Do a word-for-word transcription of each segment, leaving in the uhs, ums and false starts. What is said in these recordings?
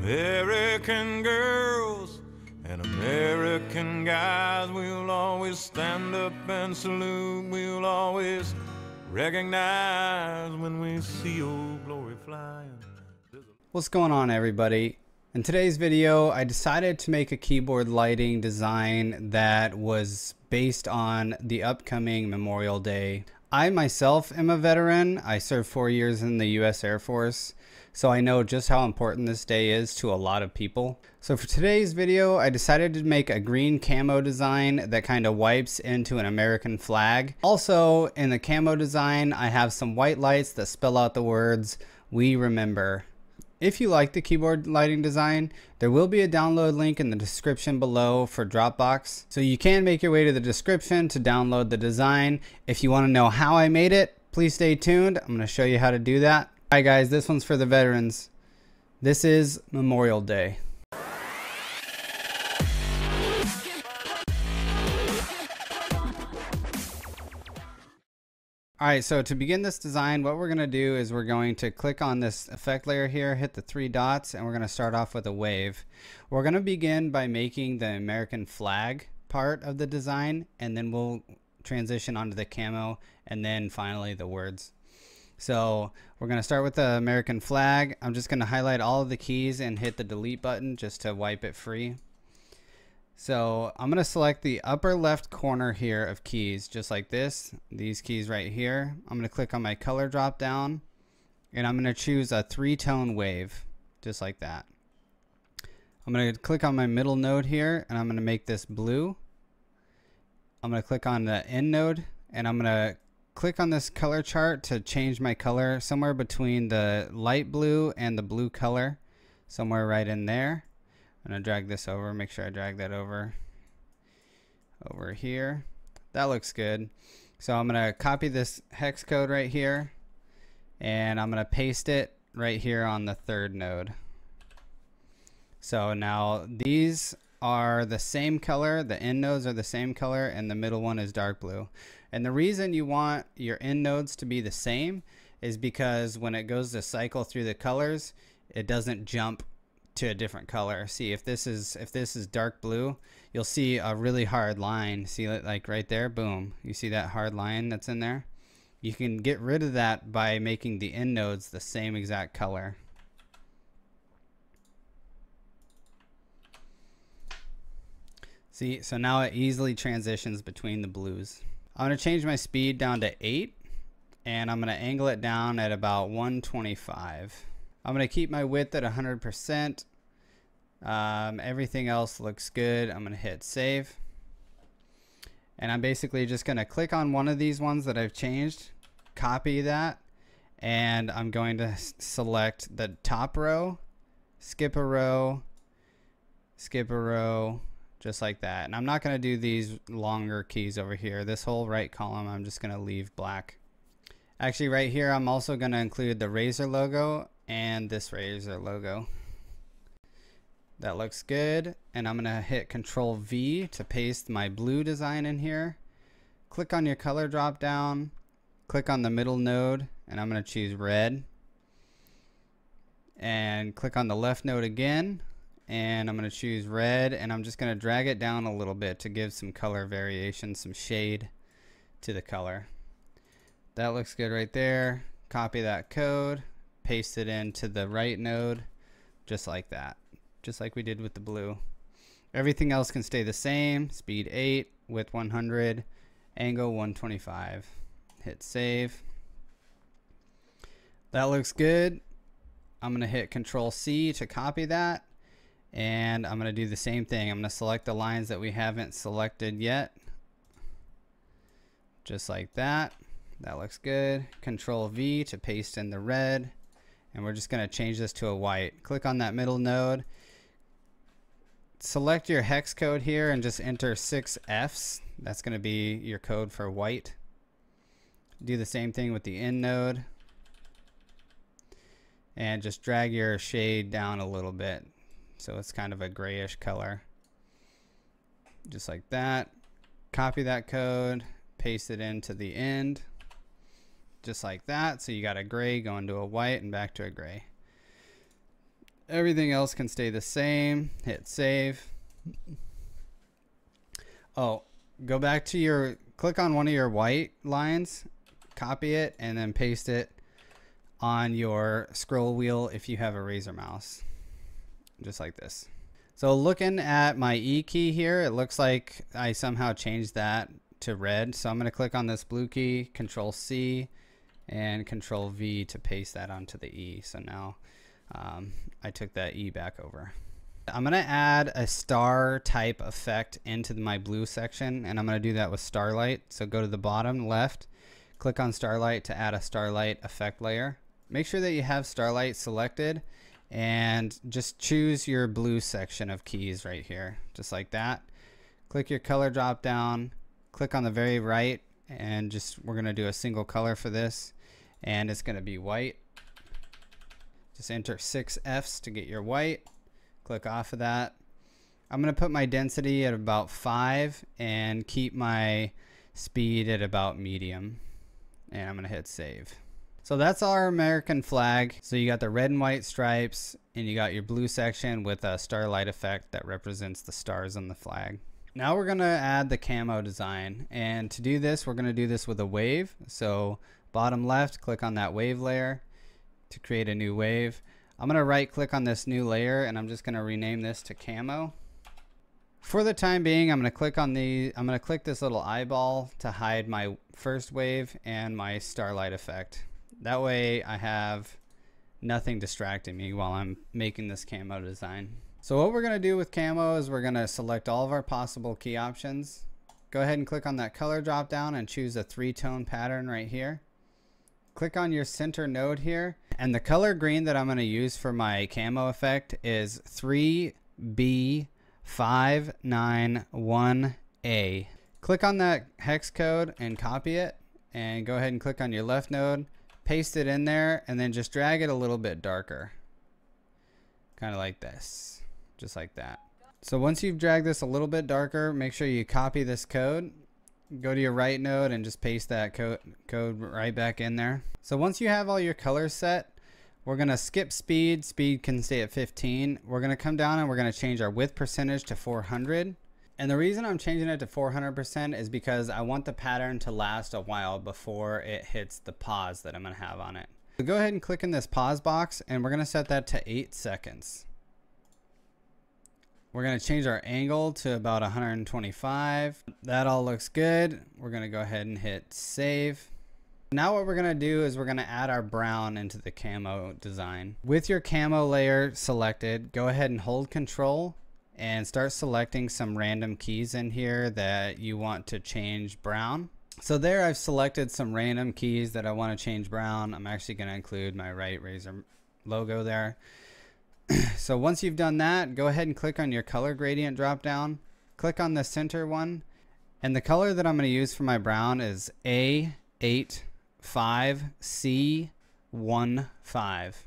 American girls and American guys, we'll always stand up and salute. We'll always recognize when we see Old Glory flying. What's going on, everybody? In today's video, I decided to make a keyboard lighting design that was based on the upcoming Memorial Day. I myself am a veteran. I served four years in the U S Air Force, so I know just how important this day is to a lot of people. So for today's video, I decided to make a green camo design that kind of wipes into an American flag. Also, in the camo design, I have some white lights that spell out the words, "We remember." If you like the keyboard lighting design, there will be a download link in the description below for Dropbox. So you can make your way to the description to download the design. If you want to know how I made it, please stay tuned. I'm going to show you how to do that. All right, guys, this one's for the veterans. This is Memorial Day. Alright, so to begin this design, what we're going to do is we're going to click on this effect layer here, hit the three dots, and we're going to start off with a wave. We're going to begin by making the American flag part of the design, and then we'll transition onto the camo, and then finally the words. So we're going to start with the American flag. I'm just going to highlight all of the keys and hit the delete button just to wipe it free. So I'm going to select the upper left corner here of keys, just like this, these keys right here. I'm going to click on my color drop down, and I'm going to choose a three-tone wave, just like that. I'm going to click on my middle node here, and I'm going to make this blue. I'm going to click on the end node, and I'm going to click on this color chart to change my color somewhere between the light blue and the blue color, somewhere right in there. I'm going to drag this over, make sure I drag that over over here. That looks good. So I'm going to copy this hex code right here, and I'm going to paste it right here on the third node. So now these are the same color, the end nodes are the same color, and the middle one is dark blue. And the reason you want your end nodes to be the same is because when it goes to cycle through the colors, it doesn't jump to a different color. See, if this is if this is dark blue, you'll see a really hard line. See it like right there, boom. You see that hard line that's in there? You can get rid of that by making the end nodes the same exact color. See, so now it easily transitions between the blues. I'm going to change my speed down to eight, and I'm going to angle it down at about one twenty-five. I'm going to keep my width at one hundred percent. Um, everything else looks good. I'm going to hit save. And I'm basically just going to click on one of these ones that I've changed, copy that, and I'm going to select the top row, skip a row, skip a row, just like that. And I'm not going to do these longer keys over here. This whole right column, I'm just going to leave black. Actually, right here, I'm also going to include the Razer logo and this Razer logo. That looks good, and I'm gonna hit control V to paste my blue design in here. Click on your color drop down, click on the middle node, and I'm gonna choose red, and click on the left node again, and I'm gonna choose red, and I'm just gonna drag it down a little bit to give some color variation, some shade to the color. That looks good right there. Copy that code, paste it into the right node, just like that, just like we did with the blue. Everything else can stay the same. Speed eight, width one hundred, angle one twenty-five. Hit save. That looks good. I'm going to hit control C to copy that, and I'm going to do the same thing. I'm going to select the lines that we haven't selected yet, just like that. That looks good. Control V to paste in the red. And we're just going to change this to a white. Click on that middle node. Select your hex code here and just enter six Fs. That's going to be your code for white. Do the same thing with the end node. And just drag your shade down a little bit, so it's kind of a grayish color. Just like that. Copy that code, paste it into the end. Just like that. So you got a gray going to a white and back to a gray. Everything else can stay the same. Hit save. Oh, go back to your, click on one of your white lines, copy it, and then paste it on your scroll wheel if you have a Razer mouse. Just like this. So looking at my E key here, it looks like I somehow changed that to red. So I'm going to click on this blue key, Control C, and Control V to paste that onto the E. So now um, I took that E back over. I'm going to add a star type effect into my blue section, and I'm going to do that with Starlight. So go to the bottom left, click on Starlight to add a Starlight effect layer. Make sure that you have Starlight selected, and just choose your blue section of keys right here, just like that. Click your color drop down, click on the very right, and just we're going to do a single color for this, and it's going to be white. Just enter six F's to get your white. Click off of that. I'm going to put my density at about five and keep my speed at about medium, and I'm going to hit save. So that's our American flag. So you got the red and white stripes, and you got your blue section with a starlight effect that represents the stars on the flag. Now we're going to add the camo design, and to do this we're going to do this with a wave. So bottom left, click on that wave layer to create a new wave. I'm going to right click on this new layer, and I'm just going to rename this to camo. For the time being, I'm going to click on the I'm going to click this little eyeball to hide my first wave and my starlight effect. That way I have nothing distracting me while I'm making this camo design. So what we're going to do with camo is we're going to select all of our possible key options. Go ahead and click on that color drop down and choose a three-tone pattern right here. Click on your center node here, and the color green that I'm going to use for my camo effect is three B five nine one A. Click on that hex code and copy it, and go ahead and click on your left node, paste it in there, and then just drag it a little bit darker, kind of like this, just like that. So once you've dragged this a little bit darker, make sure you copy this code, go to your right node, and just paste that code code right back in there. So once you have all your colors set, we're going to skip speed. Speed can stay at fifteen. We're going to come down and we're going to change our width percentage to four hundred. And the reason I'm changing it to four hundred percent is because I want the pattern to last a while before it hits the pause that I'm going to have on it. So go ahead and click in this pause box, and we're going to set that to eight seconds. We're going to change our angle to about one hundred twenty-five. That all looks good. We're going to go ahead and hit save. Now what we're going to do is we're going to add our brown into the camo design. With your camo layer selected, go ahead and hold control and start selecting some random keys in here that you want to change brown. So there I've selected some random keys that I want to change brown. I'm actually going to include my right Razer logo there. So once you've done that, go ahead and click on your color gradient drop down. Click on the center one, and the color that I'm going to use for my brown is A eight five C one five.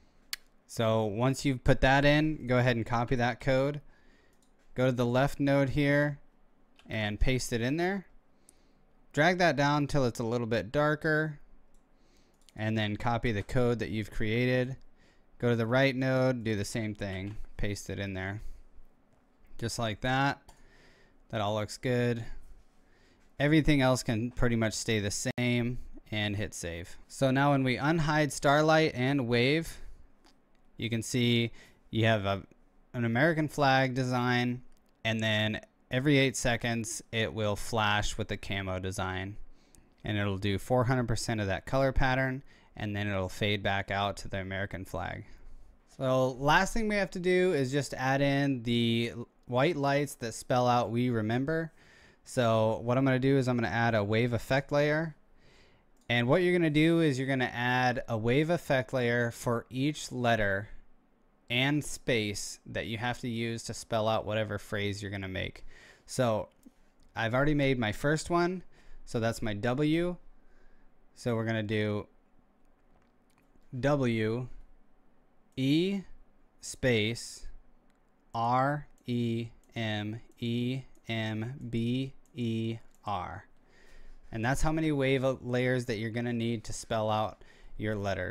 So once you've put that in, go ahead and copy that code. Go to the left node here and paste it in there. Drag that down until it's a little bit darker, and then copy the code that you've created. Go to the right node, do the same thing, paste it in there. Just like that. That all looks good. Everything else can pretty much stay the same, and hit save. So now when we unhide Starlight and Wave, you can see you have a, an American flag design, and then every eight seconds it will flash with the camo design, and it'll do four hundred percent of that color pattern, and then it'll fade back out to the American flag. So last thing we have to do is just add in the white lights that spell out "We Remember." So what I'm going to do is I'm going to add a wave effect layer. And what you're going to do is you're going to add a wave effect layer for each letter and space that you have to use to spell out whatever phrase you're going to make. So I've already made my first one. So that's my W. So we're going to do W E space R E M E M B E R. And that's how many wave layers that you're going to need to spell out your letters.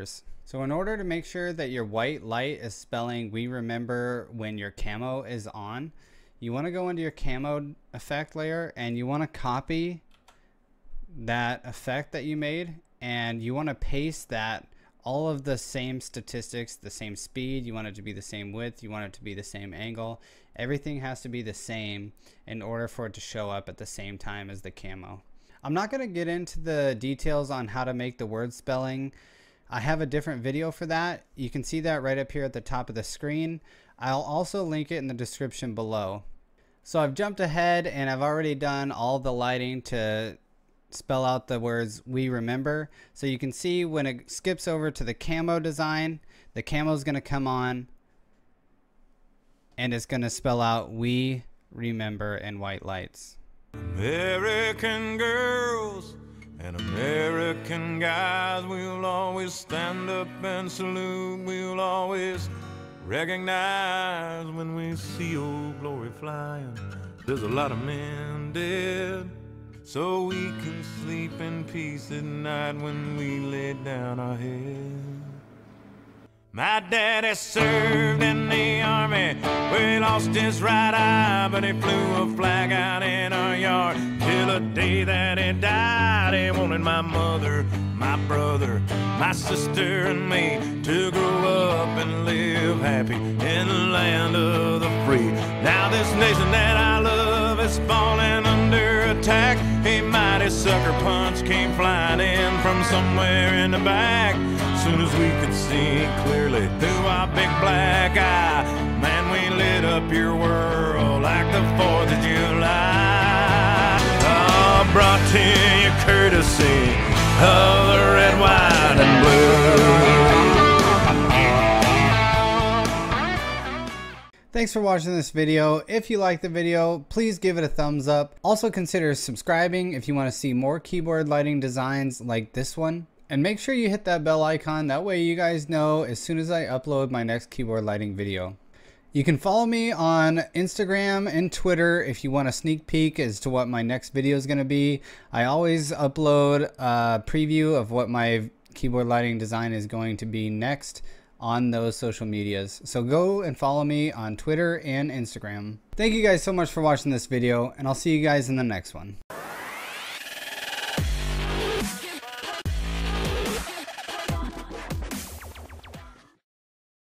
So in order to make sure that your white light is spelling "we remember" when your camo is on, you want to go into your camo effect layer and you want to copy that effect that you made, and you want to paste that all of the same statistics, the same speed, you want it to be the same width, you want it to be the same angle. Everything has to be the same in order for it to show up at the same time as the camo. I'm not going to get into the details on how to make the word spelling. I have a different video for that. You can see that right up here at the top of the screen. I'll also link it in the description below. So I've jumped ahead and I've already done all the lighting to spell out the words "we remember." So you can see when it skips over to the camo design, the camo is going to come on and it's going to spell out "we remember" in white lights. American girls and American guys, we'll always stand up and salute. We'll always recognize when we see Old Glory flying. There's a lot of men dead, so we can sleep in peace at night when we lay down our head. My daddy served in the army, where he lost his right eye, but he flew a flag out in our yard till the day that he died. He wanted my mother, my brother, my sister and me to grow up and live happy in the land of the free. Now this nation that I love is falling under attack. A mighty sucker punch came flying in from somewhere in the back. Soon as we could see clearly through our big black eye, man, we lit up your world like the fourth of July. Oh, brought to you courtesy of the red, white, and blue. Thanks for watching this video. If you like the video, please give it a thumbs up. Also consider subscribing if you want to see more keyboard lighting designs like this one. And make sure you hit that bell icon, that way you guys know as soon as I upload my next keyboard lighting video. You can follow me on Instagram and Twitter if you want a sneak peek as to what my next video is going to be. I always upload a preview of what my keyboard lighting design is going to be next on those social medias. So go and follow me on Twitter and Instagram. Thank you guys so much for watching this video, and I'll see you guys in the next one.